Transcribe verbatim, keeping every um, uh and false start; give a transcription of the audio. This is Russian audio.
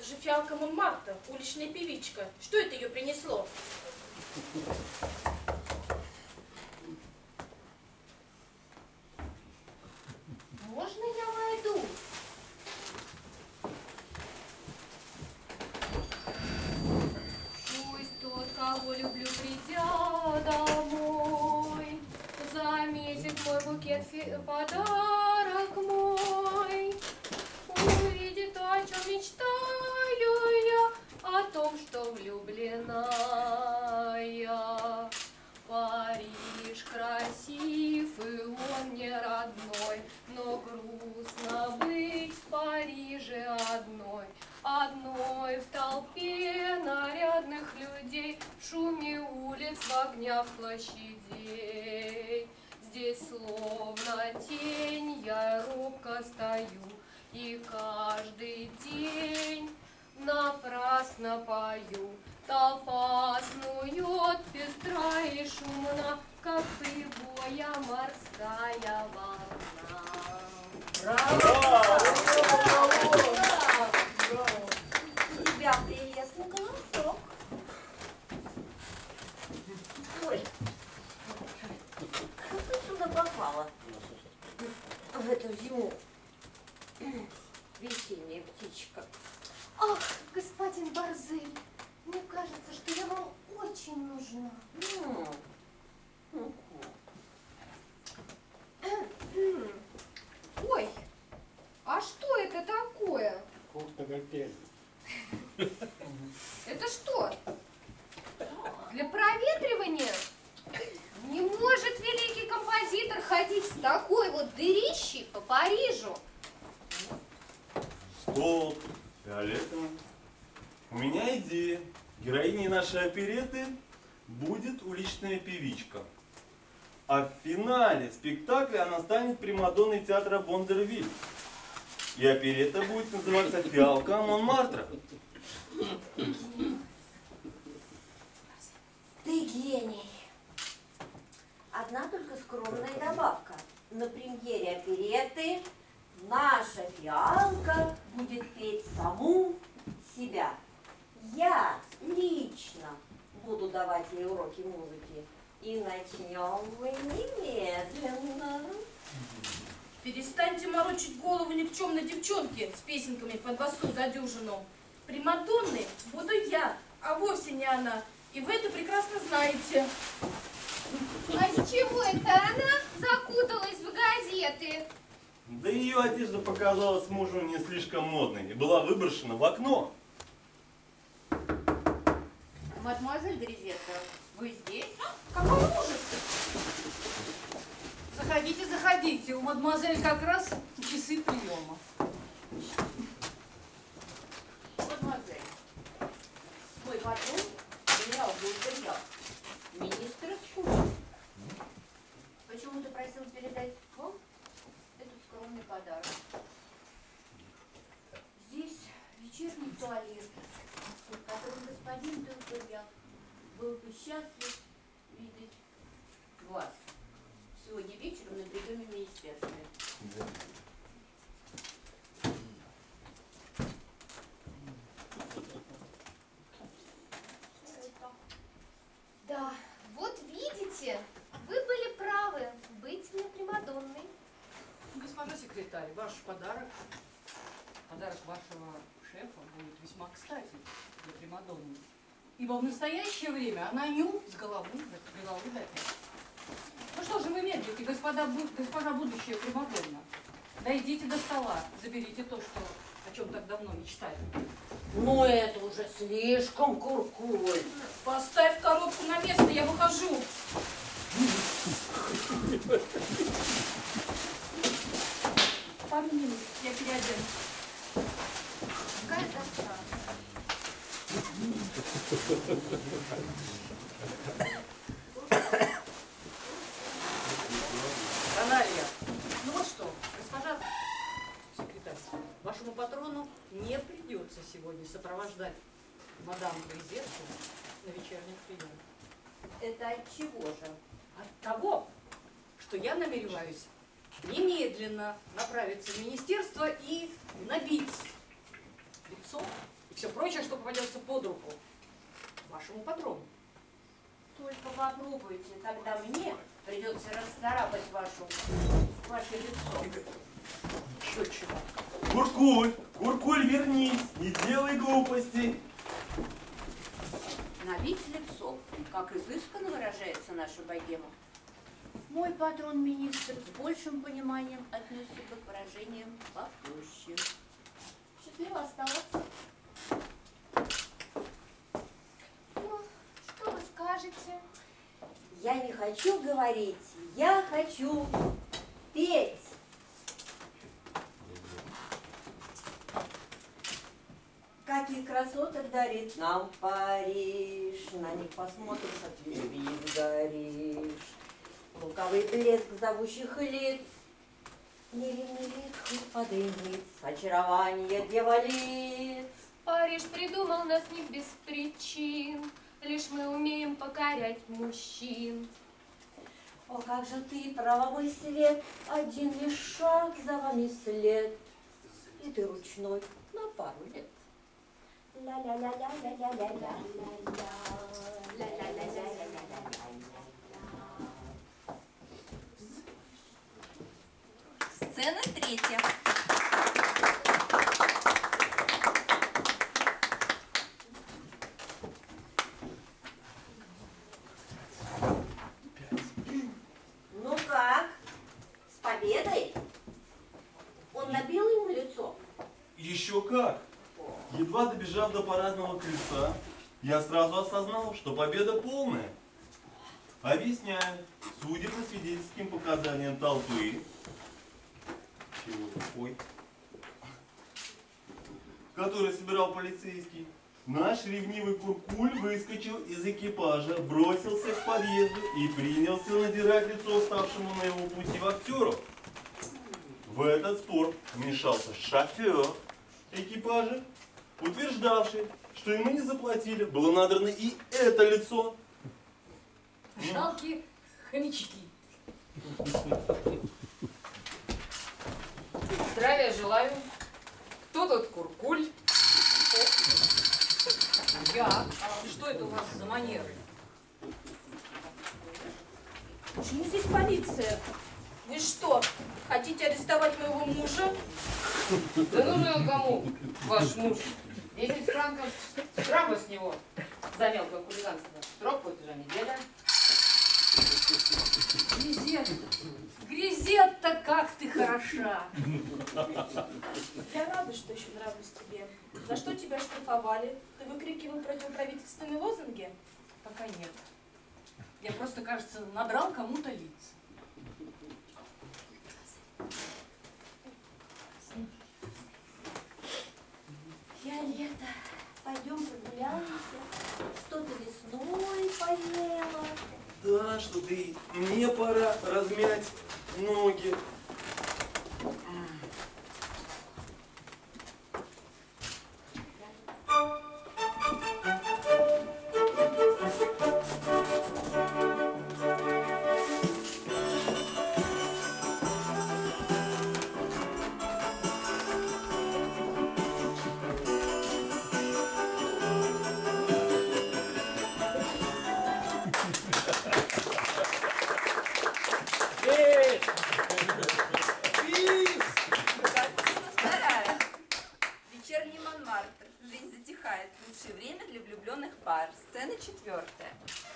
же фиалка Монмартра, уличная певичка. Что это ее принесло? Можно я войду? Пусть тот, кого люблю, придя домой, заметит мой букет, подарок мой, увидит то, о чем мечтаю я, о том, что влюблена я. Париж красив, и он не родной, но грустно быть в Париже одной, одной в толпе нарядных людей, в шуме улиц, в огнях площадей. Здесь словно тень я робко стою, и каждый день напрасно пою. Толпа снует пестра и шумна, как прибоя морская волна. Браво! Браво! У тебя прелестный голосок. Ой, как ты сюда попала? В эту зиму. Весенняя птичка. Ах, господин Борзель, мне кажется, что я вам очень нужна. Ой, а что это такое? Это что? Для проветривания? Не может великий композитор ходить с такой вот дырищей по Парижу. Стоп, Виолетта, у меня идея. Героиней нашей оперетты будет уличная певичка. А в финале спектакля она станет примадонной театра Бондервиль. И оперетта будет называться «Фиалка Монмартра». Ты гений. Одна только скромная добавка. На премьере оперетты наша фиалка будет петь саму себя. Я лично буду давать ей уроки музыки. И начнем мы немедленно. Перестаньте морочить голову никчемной девчонке с песенками под басу за дюжину. Примадонной буду я, а вовсе не она. И вы это прекрасно знаете. А с чего это она закуталась в газеты? Да ее одежда показалась мужу не слишком модной и была выброшена в окно. Мадемуазель Гризетта, вы здесь? Какой ужас! Заходите, заходите. У мадемуазель как раз часы приема. Мадемуазель, мой патрон, генерал Гулькарьяк, министр Чудо. Почему-то просил передать вам этот скромный подарок. Здесь вечерний туалет, в котором господин Гулькарьяк был бы счастлив видеть вас сегодня вечером на приеме в министерстве. Да, вот видите, вы были правы, быть мне примадонной. Госпожа секретарь, ваш подарок, подарок вашего шефа будет весьма кстати для примадонны. Ибо в настоящее время она ню с головы до головы до пят. Ну что же вы медлите, господа, госпожа будущая примадонна? Дойдите до стола, заберите то, что, о чем так давно мечтали. Ну это уже слишком куркуль. Поставь коробку на место, я выхожу. Пару минут, я переоденусь. Какая досада. Каналья, ну вот что, госпожа секретарь, вашему патрону не придется сегодня сопровождать мадам Гризетту на вечерних приемах. Это от чего же? От того, что я намереваюсь немедленно направиться в министерство и набить лицо все прочее, что попадется под руку вашему патрону. Только попробуйте, тогда мне придется расцарапать вашу, ваше лицо. Чё, чего? Куркуль, Куркуль, вернись, не делай глупостей. Набить лицо, как изысканно выражается наша богема. Мой патрон-министр с большим пониманием отнесся бы к выражениям попроще. Счастливо оставаться. Ну, что вы скажете? Я не хочу говорить, я хочу петь. Каких красоток дарит нам Париж, на них посмотришь, от любви сгоришь. Луковый блеск зовущих лиц, невинный вид хоть подымет, очарование дьяволиц. Париж придумал нас не без причин, лишь мы умеем покорять мужчин. О, как же ты, правовой свет, один лишь шаг за вами след, и ты ручной на пару лет. Сцена третья. Ну как? С победой? Он набил ему лицо? Еще как. Едва добежав до парадного крыльца, я сразу осознал, что победа полная. Объясняю, судя по свидетельским показаниям толпы, чего такой, который собирал полицейский, наш ревнивый Куркуль выскочил из экипажа, бросился к подъезду и принялся надирать лицо ставшему на его пути актеру. В этот спор вмешался шофер экипажа, утверждавший, что ему не заплатили, было надрано и это лицо. Жалкие хомячки. Здравия желаю. Кто тут Куркуль? Я. А что это у вас за манеры? Почему здесь полиция? Вы что, хотите арестовать моего мужа? Да нужен он кому, ваш муж? Десять франков штрафа с него за мелкое хулиганство. Срок платежа неделя. Гризетта, Гризетта, как ты хороша! Я рада, что еще нравлюсь тебе. За что тебя штрафовали? Ты выкрикивал противоправительственные лозунги? Пока нет. Я просто, кажется, надрал кому-то лица. Виолетта, пойдем прогуляемся. Что-то весной поела. Да, что-то и мне пора размять ноги. Картина вторая. Вечерний Монмартр. Жизнь затихает. Лучшее время для влюбленных пар. Сцена четвертая.